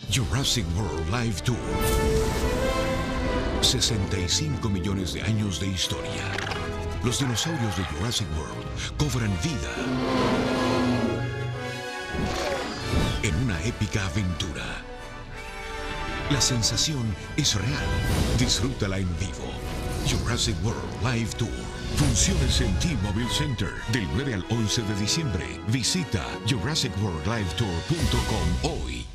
Jurassic World Live Tour. 65 millones de años de historia. Los dinosaurios de Jurassic World cobran vida en una épica aventura. La sensación es real. Disfrútala en vivo. Jurassic World Live Tour. Funciones en T-Mobile Center del 9 al 11 de diciembre. Visita jurassicworldlivetour.com hoy.